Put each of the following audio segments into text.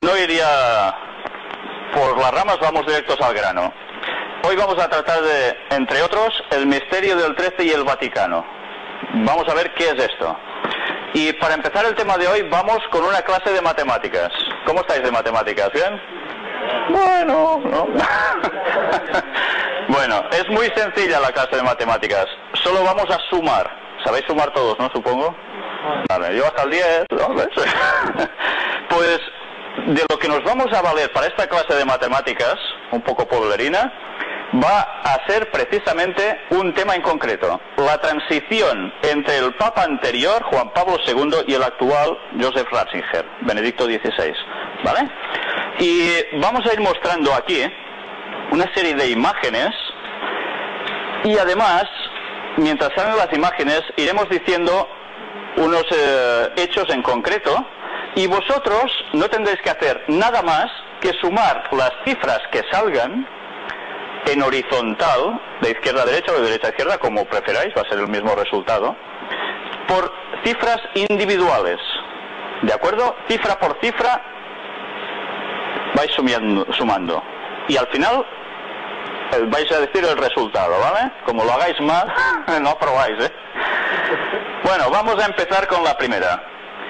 No iría por las ramas, vamos directos al grano. Hoy vamos a tratar de, entre otros, el misterio del 13 y el Vaticano. Vamos a ver qué es esto. Y para empezar el tema de hoy vamos con una clase de matemáticas. ¿Cómo estáis de matemáticas? ¿Bien? Bueno, no. Bueno, es muy sencilla la clase de matemáticas. Solo vamos a sumar. ¿Sabéis sumar todos, no? Supongo. Vale, yo hasta el 10, ¿no? ¿Ves? Pues de lo que nos vamos a valer para esta clase de matemáticas, un poco poblerina, va a ser precisamente un tema en concreto: la transición entre el Papa anterior, Juan Pablo II, y el actual, Joseph Ratzinger, Benedicto XVI, ¿vale? Y vamos a ir mostrando aquí una serie de imágenes y además, mientras salen las imágenes, iremos diciendo unos hechos en concreto, y vosotros no tendréis que hacer nada más que sumar las cifras que salgan en horizontal, de izquierda a derecha o de derecha a izquierda, como preferáis, va a ser el mismo resultado, por cifras individuales, ¿de acuerdo? Cifra por cifra vais sumando, y al final vais a decir el resultado, ¿vale? Como lo hagáis mal, no aprobáis, ¿eh? Bueno, vamos a empezar con la primera.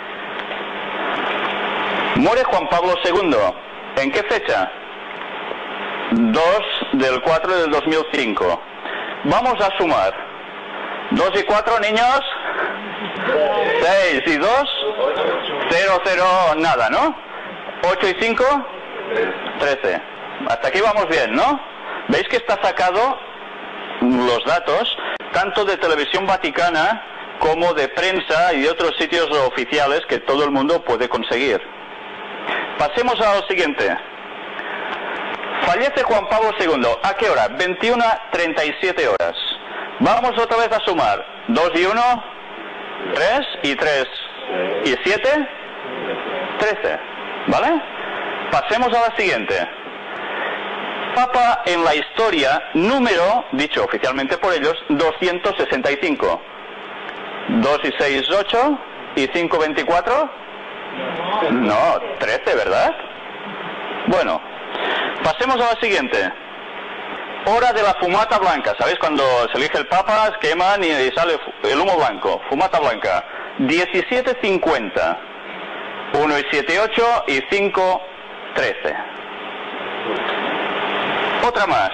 Muere Juan Pablo II. ¿En qué fecha? 2 del 4 del 2005. Vamos a sumar. 2 y 4, niños. 6 y 2. 0, 0, nada, ¿no? 8 y 5. 13. Hasta aquí vamos bien, ¿no? ¿Veis que está sacado los datos tanto de Televisión Vaticana como de prensa y de otros sitios oficiales que todo el mundo puede conseguir? Pasemos a lo siguiente. Fallece Juan Pablo II. ¿A qué hora? 21:37 horas. Vamos otra vez a sumar. 2 y 1, 3 y 3 y 7, 13. ¿Vale? Pasemos a la siguiente. Papa en la historia, número, dicho oficialmente por ellos, 265. 2 y 6, 8 y 5, 24. No, 13, ¿verdad? Bueno, pasemos a la siguiente. Hora de la fumata blanca. ¿Sabéis? Cuando se elige el Papa, queman y sale el humo blanco. Fumata blanca. 17:50. 1 y 7, 8 y 5, 13. Otra más.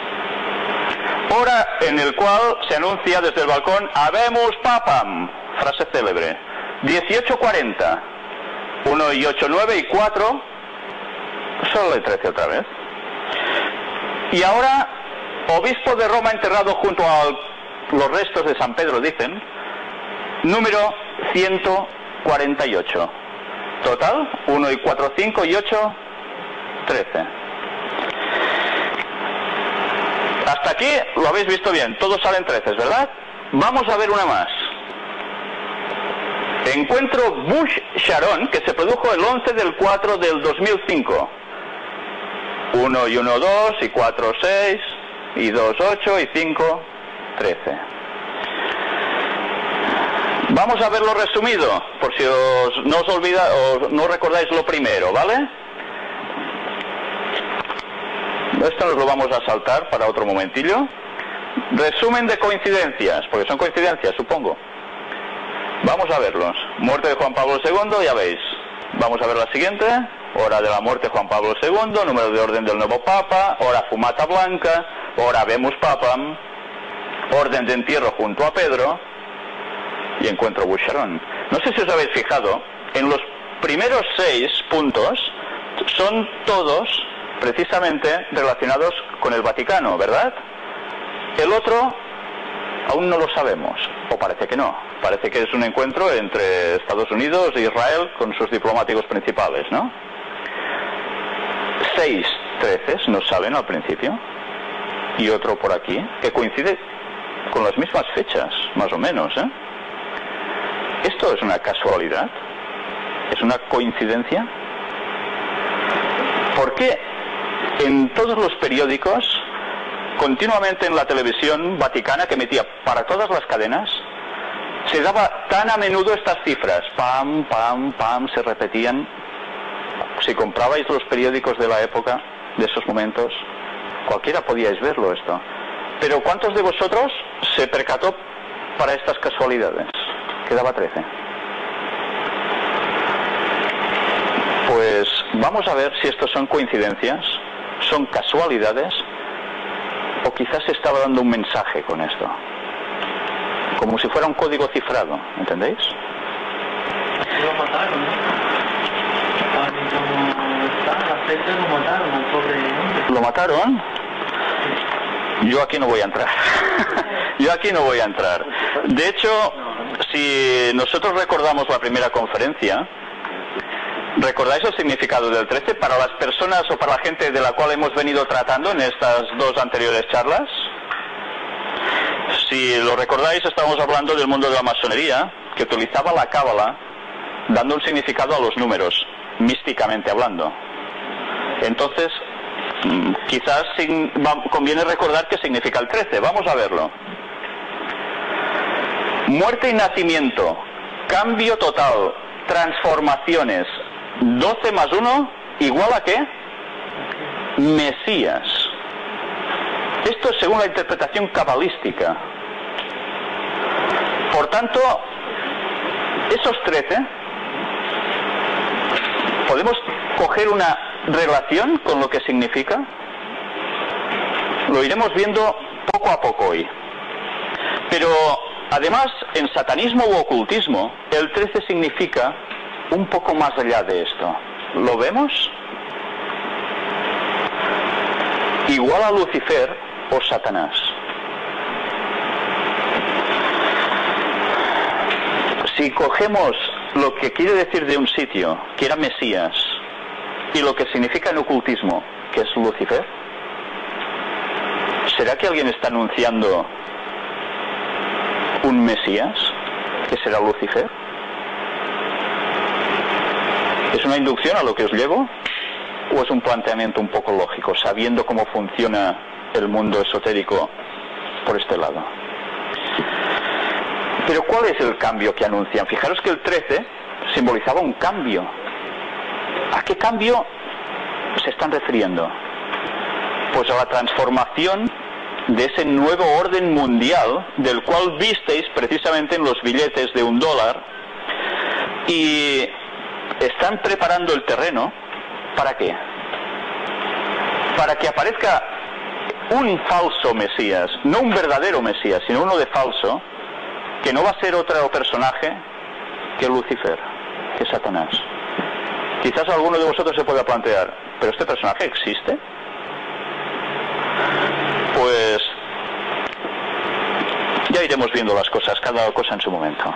Hora en el cual se anuncia desde el balcón Habemus Papam. Frase célebre. 18:40. 1 y 8, 9 y 4. Solo el 13 otra vez. Y ahora, obispo de Roma enterrado junto a los restos de San Pedro, dicen. Número 148. Total, 1 y 4, 5 y 8, 13. Hasta aquí lo habéis visto bien, todos salen 13, ¿verdad? Vamos a ver una más. Encuentro Bush-Sharon, que se produjo el 11 del 4 del 2005. 1 y 1, 2 y 4, 6 y 2, 8 y 5, 13. Vamos a verlo resumido, por si no os olvida o no recordáis lo primero, ¿vale? Esto nos lo vamos a saltar para otro momentillo. Resumen de coincidencias, porque son coincidencias, supongo. Vamos a verlos. Muerte de Juan Pablo II, ya veis. Vamos a ver la siguiente. Hora de la muerte de Juan Pablo II, número de orden del nuevo Papa, hora fumata blanca, hora Habemus Papam, orden de entierro junto a Pedro y encuentro Bush-Sharon. No sé si os habéis fijado, en los primeros 6 puntos son todos precisamente relacionados con el Vaticano, ¿verdad? El otro aún no lo sabemos, o parece que no. Parece que es un encuentro entre Estados Unidos e Israel con sus diplomáticos principales, ¿no? 6 13 nos salen al principio, y otro por aquí, que coincide con las mismas fechas, más o menos, ¿eh? ¿Esto es una casualidad? ¿Es una coincidencia? ¿Por qué en todos los periódicos, continuamente en la televisión vaticana que emitía para todas las cadenas, se daba tan a menudo estas cifras? Pam, pam, pam, se repetían. Si comprabais los periódicos de la época, de esos momentos, cualquiera podíais verlo esto. Pero ¿cuántos de vosotros se percató para estas casualidades? Que daba 13. Pues vamos a ver si estos son coincidencias, son casualidades, o quizás se estaba dando un mensaje con esto. Como si fuera un código cifrado, ¿entendéis? Lo mataron, ¿no? Como está en la fecha, lo mataron al pobre hombre. ¿Lo mataron? Yo aquí no voy a entrar. Yo aquí no voy a entrar. De hecho, si nosotros recordamos la primera conferencia, ¿recordáis el significado del 13 para las personas o para la gente de la cual hemos venido tratando en estas dos anteriores charlas? Si lo recordáis, estábamos hablando del mundo de la masonería, que utilizaba la cábala dando un significado a los números, místicamente hablando. Entonces, quizás conviene recordar qué significa el 13. Vamos a verlo. Muerte y nacimiento, cambio total, transformaciones. 12 más 1 igual a ¿qué? Mesías. Esto es según la interpretación cabalística. Por tanto, esos 13, ¿podemos coger una relación con lo que significa? Lo iremos viendo poco a poco hoy. Pero, además, en satanismo u ocultismo, el 13 significa un poco más allá de esto. ¿Lo vemos? Igual a Lucifer o Satanás. Si cogemos lo que quiere decir de un sitio, que era Mesías, y lo que significa en ocultismo, que es Lucifer, ¿será que alguien está anunciando un Mesías, que será Lucifer? ¿Es una inducción a lo que os llevo? ¿O es un planteamiento un poco lógico, sabiendo cómo funciona el mundo esotérico por este lado? Pero ¿cuál es el cambio que anuncian? Fijaros que el 13 simbolizaba un cambio. ¿A qué cambio se están refiriendo? Pues a la transformación de ese nuevo orden mundial del cual visteis precisamente en los billetes de $1, y están preparando el terreno. ¿Para qué? Para que aparezca un falso Mesías, no un verdadero Mesías, sino uno de falso, que no va a ser otro personaje que Lucifer, que Satanás. Quizás alguno de vosotros se pueda plantear, ¿pero este personaje existe? Pues ya iremos viendo las cosas, cada cosa en su momento.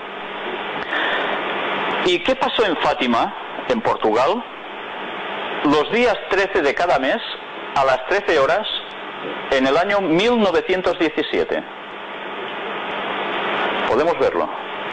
¿Y qué pasó en Fátima, en Portugal? Los días 13 de cada mes, a las 13 horas, en el año 1917. Podemos verlo.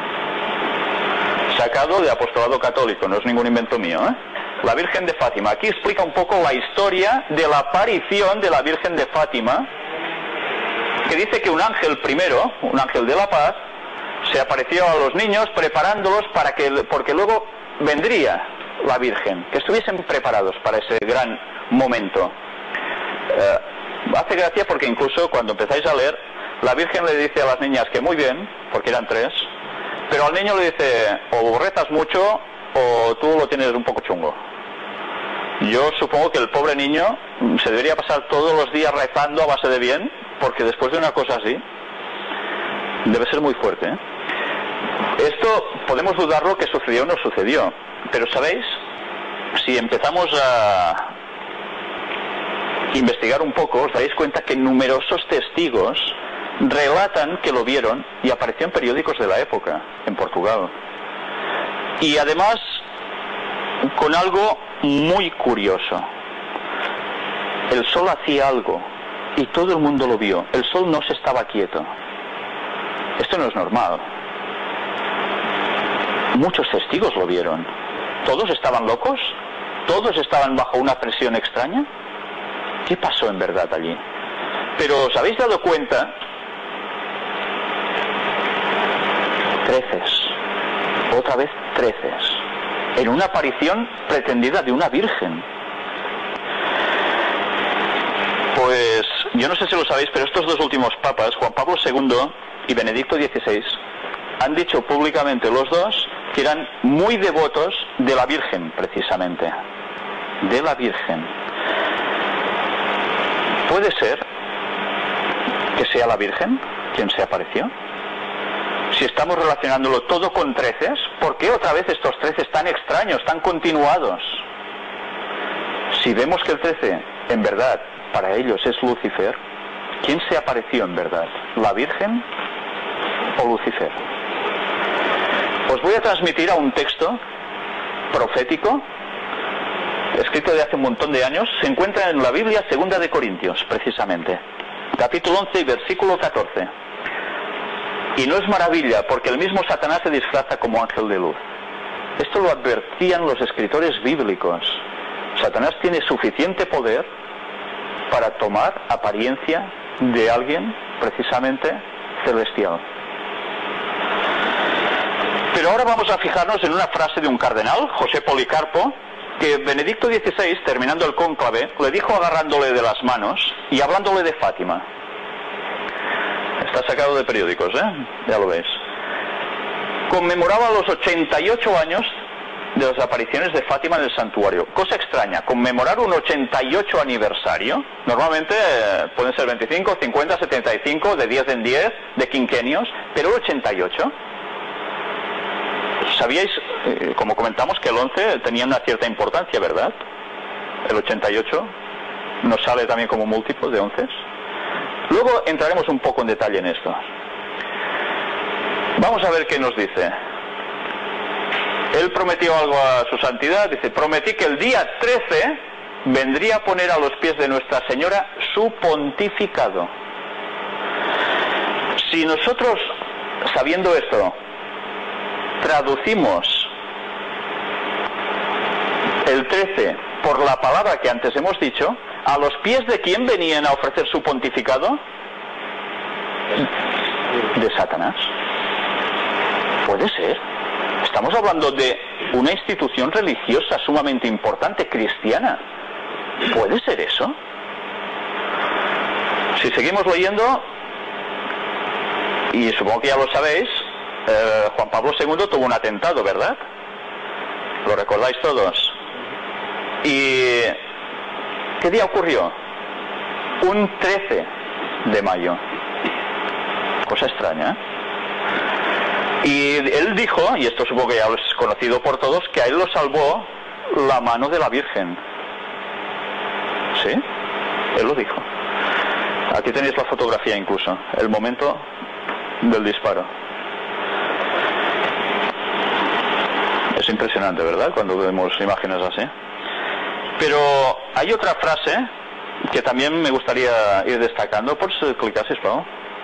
Sacado de Apostolado Católico, no es ningún invento mío, ¿eh? La Virgen de Fátima. Aquí explica un poco la historia de la aparición de la Virgen de Fátima, que dice que un ángel primero, un ángel de la paz, se apareció a los niños preparándolos porque luego vendría la Virgen, que estuviesen preparados para ese gran momento. Hace gracia porque incluso cuando empezáis a leer, la Virgen le dice a las niñas que muy bien, porque eran 3, pero al niño le dice, o rezas mucho o tú lo tienes un poco chungo. Yo supongo que el pobre niño se debería pasar todos los días rezando a base de bien, porque después de una cosa así, debe ser muy fuerte, ¿eh? Esto podemos dudarlo que sucedió o no sucedió, pero ¿sabéis? Si empezamos a investigar un poco, os daréis cuenta que numerosos testigos relatan que lo vieron y apareció en periódicos de la época, en Portugal. Y además, con algo muy curioso. El sol hacía algo y todo el mundo lo vio. El sol no se estaba quieto. Esto no es normal. Muchos testigos lo vieron. ¿Todos estaban locos? ¿Todos estaban bajo una presión extraña? ¿Qué pasó en verdad allí? Pero ¿os habéis dado cuenta? 13. Otra vez 13. en una aparición pretendida de una virgen. Pues yo no sé si lo sabéis, pero estos dos últimos papas, Juan Pablo II y Benedicto XVI, han dicho públicamente los dos que eran muy devotos de la Virgen, precisamente. De la Virgen. ¿Puede ser que sea la Virgen quien se apareció? Si estamos relacionándolo todo con treces, ¿por qué otra vez estos treces tan extraños, tan continuados? Si vemos que el 13, en verdad, para ellos es Lucifer, ¿quién se apareció en verdad? ¿La Virgen o Lucifer? Os voy a transmitir a un texto profético, escrito de hace un montón de años, se encuentra en la Biblia, 2 de Corintios, precisamente, capítulo 11 y versículo 14. Y no es maravilla, porque el mismo Satanás se disfraza como ángel de luz. Esto lo advertían los escritores bíblicos. Satanás tiene suficiente poder para tomar apariencia de alguien, precisamente, celestial. Pero ahora vamos a fijarnos en una frase de un cardenal, José Policarpo, que Benedicto XVI, terminando el cónclave, le dijo agarrándole de las manos y hablándole de Fátima. Está sacado de periódicos, ya lo veis. Conmemoraba los 88 años de las apariciones de Fátima en el santuario. Cosa extraña, conmemorar un 88 aniversario, normalmente pueden ser 25, 50, 75, de 10 en 10, de quinquenios, pero el 88. ¿Sabíais, como comentamos, que el 11 tenía una cierta importancia, verdad? El 88 nos sale también como múltiplo de 11. Luego entraremos un poco en detalle en esto. Vamos a ver qué nos dice. Él prometió algo a su santidad, dice: prometí que el día 13 vendría a poner a los pies de Nuestra Señora su pontificado. Si nosotros, sabiendo esto, traducimos el 13 por la palabra que antes hemos dicho, ¿a los pies de quién venían a ofrecer su pontificado? De Satanás. Puede ser. Estamos hablando de una institución religiosa sumamente importante, cristiana. ¿Puede ser eso? Si seguimos leyendo, y supongo que ya lo sabéis, Juan Pablo II tuvo un atentado, ¿verdad? ¿Lo recordáis todos? ¿Y qué día ocurrió? Un 13 de mayo. Cosa extraña, ¿eh? Y él dijo, y esto supongo que ya es conocido por todos, que a él lo salvó la mano de la Virgen. ¿Sí? Él lo dijo. Aquí tenéis la fotografía incluso, el momento del disparo. Es impresionante, ¿verdad?, cuando vemos imágenes así. Pero hay otra frase que también me gustaría ir destacando. Por si clicaseis, por favor.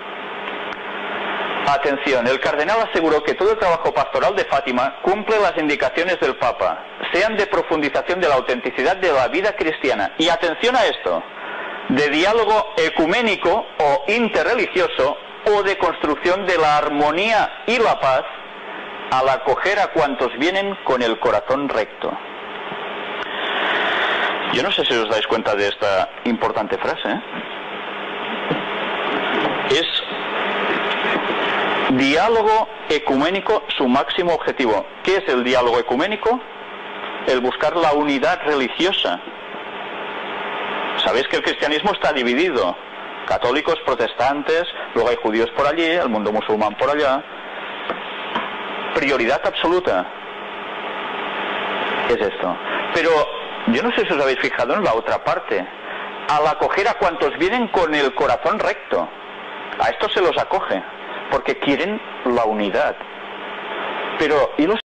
Atención, el cardenal aseguró que todo el trabajo pastoral de Fátima cumple las indicaciones del Papa, sean de profundización de la autenticidad de la vida cristiana. Y atención a esto, de diálogo ecuménico o interreligioso o de construcción de la armonía y la paz al acoger a cuantos vienen con el corazón recto. Yo no sé si os dais cuenta de esta importante frase, ¿eh? Es diálogo ecuménico su máximo objetivo. ¿Qué es el diálogo ecuménico? El buscar la unidad religiosa. Sabéis que el cristianismo está dividido. Católicos, protestantes, luego hay judíos por allí, el mundo musulmán por allá. Prioridad absoluta es esto. Pero yo no sé si os habéis fijado en la otra parte. Al acoger a cuantos vienen con el corazón recto, a estos se los acoge, porque quieren la unidad. Pero ¿y los